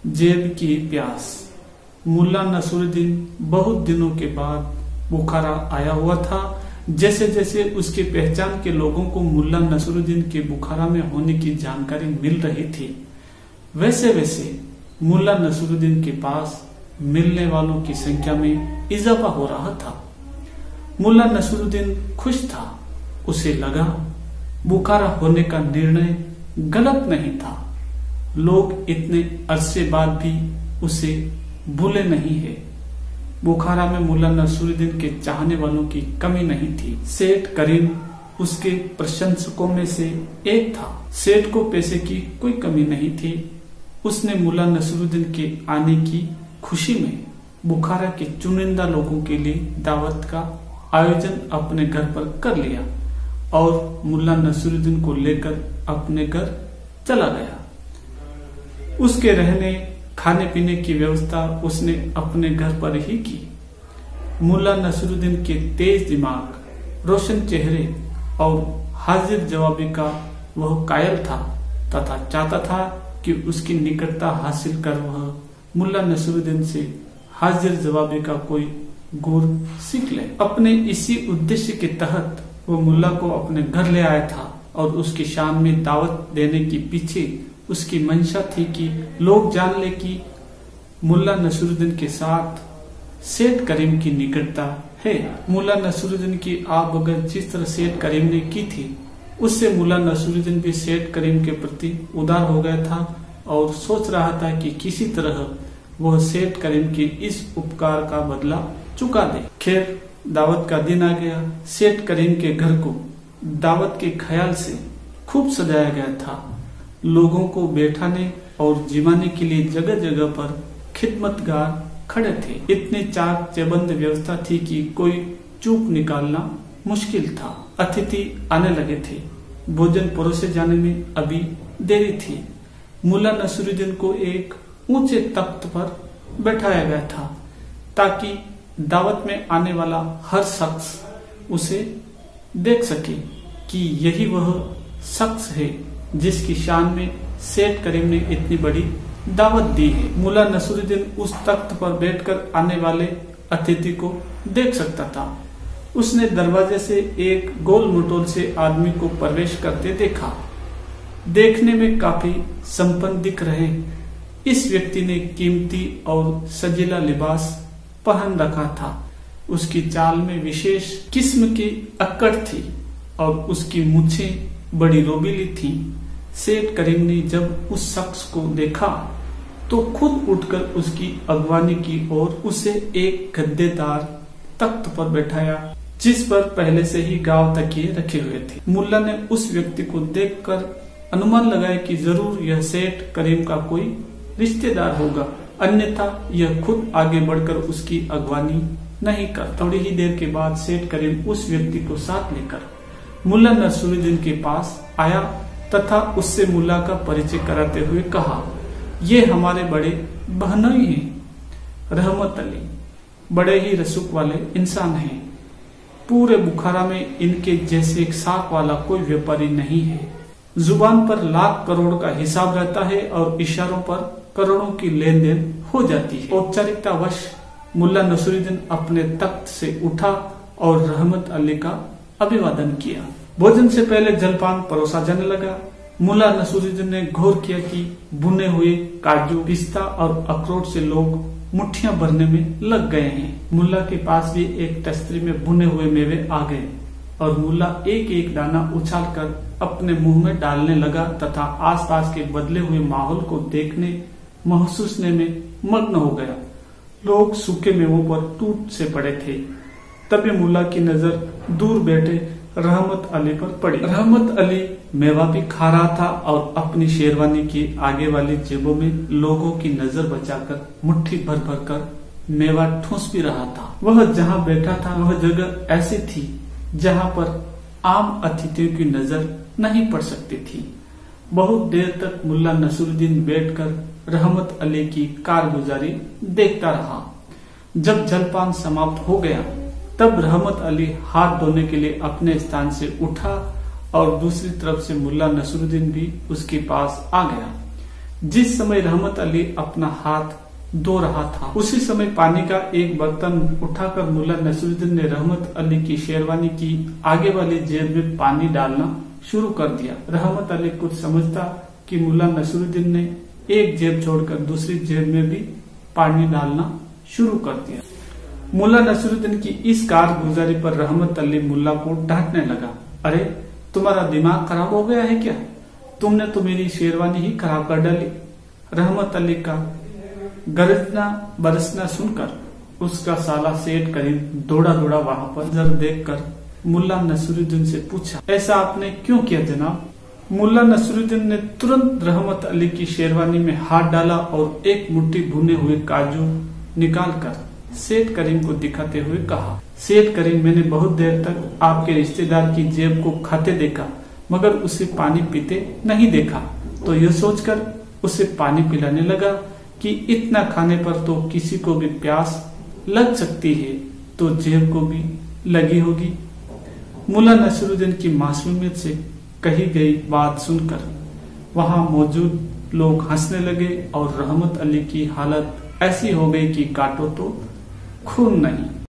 जेब की प्यास। मुल्ला नसरुद्दीन बहुत दिनों के बाद बुखारा आया हुआ था। जैसे जैसे उसके पहचान के लोगों को मुल्ला नसरुद्दीन के बुखारा में होने की जानकारी मिल रही थी, वैसे वैसे मुल्ला नसरुद्दीन के पास मिलने वालों की संख्या में इजाफा हो रहा था। मुल्ला नसरुद्दीन खुश था। उसे लगा बुखारा होने का निर्णय गलत नहीं था। लोग इतने अरसे बाद भी उसे भूले नहीं है। बुखारा में मुल्ला नसरुद्दीन के चाहने वालों की कमी नहीं थी। सेठ करीम उसके प्रशंसकों में से एक था। सेठ को पैसे की कोई कमी नहीं थी। उसने मुल्ला नसरुद्दीन के आने की खुशी में बुखारा के चुनिंदा लोगों के लिए दावत का आयोजन अपने घर पर कर लिया और मुल्ला नसरुद्दीन को लेकर अपने घर चला गया। उसके रहने खाने पीने की व्यवस्था उसने अपने घर पर ही की। मुल्ला नसरुद्दीन के तेज दिमाग, रोशन चेहरे और हाजिर जवाबी का वह कायल था तथा चाहता था कि उसकी निकटता हासिल कर वह मुल्ला नसरुद्दीन से हाजिर जवाबी का कोई गुर सीख ले। अपने इसी उद्देश्य के तहत वो मुल्ला को अपने घर ले आया था और उसकी शान में दावत देने के पीछे उसकी मंशा थी कि लोग जान ले कि मुल्ला नसरुद्दीन के साथ सेठ करीम की निकटता है। मुल्ला नसरुद्दीन की आवभगत जिस तरह सेठ करीम ने की थी, उससे मुल्ला नसरुद्दीन भी सेठ करीम के प्रति उदार हो गया था और सोच रहा था कि किसी तरह वह सेठ करीम के इस उपकार का बदला चुका दे। खैर, दावत का दिन आ गया। सेठ करीम के घर को दावत के ख्याल से खूब सजाया गया था। लोगों को बैठाने और जिमाने के लिए जगह जगह पर खिदमतगार खड़े थे। इतनी चाक चबंद व्यवस्था थी कि कोई चूक निकालना मुश्किल था। अतिथि आने लगे थे। भोजन परोसे जाने में अभी देरी थी। मुल्ला नसरुद्दीन को एक ऊंचे तख्त पर बैठाया गया था ताकि दावत में आने वाला हर शख्स उसे देख सके कि यही वह शख्स है जिसकी शान में सेठ करीम ने इतनी बड़ी दावत दी है। मुल्ला नसरुद्दीन उस तख्त पर बैठकर आने वाले अतिथि को देख सकता था। उसने दरवाजे से एक गोल मटोल से आदमी को प्रवेश करते देखा। देखने में काफी संपन्न दिख रहे इस व्यक्ति ने कीमती और सजीला लिबास पहन रखा था। उसकी चाल में विशेष किस्म की अक्कड़ थी और उसकी मूछें बड़ी रोबीली थी। सेठ करीम ने जब उस शख्स को देखा तो खुद उठकर उसकी अगवानी की और उसे एक गद्देदार तख्त पर बैठाया जिस पर पहले से ही गांव तकिए रखे हुए थे। मुल्ला ने उस व्यक्ति को देखकर अनुमान लगाया कि जरूर यह सेठ करीम का कोई रिश्तेदार होगा, अन्यथा यह खुद आगे बढ़कर उसकी अगवानी नहीं कर। थोड़ी ही देर के बाद सेठ करीम उस व्यक्ति को साथ लेकर मुल्ला नसरुद्दीन के पास आया तथा उससे मुल्ला का परिचय कराते हुए कहा, ये हमारे बड़े बहनोई हैं, रहमत अली। बड़े ही रसूख वाले इंसान हैं। पूरे बुखारा में इनके जैसे एक साख वाला कोई व्यापारी नहीं है। जुबान पर लाख करोड़ का हिसाब रहता है और इशारों पर करोड़ों की लेन देन हो जाती है। औपचारिकतावश मुल्ला नसरुद्दीन अपने तख्त से उठा और रहमत अली का अभिवादन किया। भोजन से पहले जलपान परोसा जाने लगा। मुल्ला नसरुद्दीन ने गौर किया कि बुने हुए काजू, पिस्ता और अखरोट से लोग मुट्ठियां भरने में लग गए हैं। मुल्ला के पास भी एक तस्तरी में बुने हुए मेवे आ गए और मुल्ला एक एक दाना उछालकर अपने मुंह में डालने लगा तथा आसपास के बदले हुए माहौल को देखने महसूसने में मग्न हो गया। लोग सूखे मेवों पर टूट से पड़े थे। तभी मुल्ला की नजर दूर बैठे रहमत अली पर पड़ी। रहमत अली मेवा भी खा रहा था और अपनी शेरवानी की आगे वाली जेबों में लोगों की नजर बचाकर मुट्ठी भर भर कर मेवा ठूंस भी रहा था। वह जहाँ बैठा था वह जगह ऐसी थी जहाँ पर आम अतिथियों की नजर नहीं पड़ सकती थी। बहुत देर तक मुल्ला नसरुद्दीन बैठकर रहमत अली की कारगुजारी देखता रहा। जब जलपान समाप्त हो गया तब रहमत अली हाथ धोने के लिए अपने स्थान से उठा और दूसरी तरफ से मुल्ला नसरुद्दीन भी उसके पास आ गया। जिस समय रहमत अली अपना हाथ धो रहा था, उसी समय पानी का एक बर्तन उठाकर मुल्ला नसरुद्दीन ने रहमत अली की शेरवानी की आगे वाली जेब में पानी डालना शुरू कर दिया। रहमत अली कुछ समझता कि मुल्ला नसरुद्दीन ने एक जेब छोड़कर दूसरी जेब में भी पानी डालना शुरू कर दिया। मुल्ला नसरुद्दीन की इस कारगुजारी पर रहमत अली मुल्ला को डांटने लगा। अरे तुम्हारा दिमाग खराब हो गया है क्या? तुमने तो मेरी शेरवानी ही खराब कर डाली। रहमत अली का गरजना बरसना सुनकर उसका साला सेठ करीम दौड़ा दौड़ा वहां पर नजर देखकर मुल्ला नसरुद्दीन से पूछा, ऐसा आपने क्यों किया जनाब? मुल्ला नसरुद्दीन ने तुरंत रहमत अली की शेरवानी में हाथ डाला और एक मुट्ठी भुने हुए काजू निकालकर सेठ करीम को दिखाते हुए कहा, सेठ करीम, मैंने बहुत देर तक आपके रिश्तेदार की जेब को खाते देखा मगर उसे पानी पीते नहीं देखा, तो यह सोचकर उसे पानी पिलाने लगा कि इतना खाने पर तो किसी को भी प्यास लग सकती है, तो जेब को भी लगी होगी। मुल्ला नसरुद्दीन की मासूमियत से कही गई बात सुनकर वहां मौजूद लोग हंसने लगे और रहमत अली की हालत ऐसी हो गई कि काटो तो खून नहीं।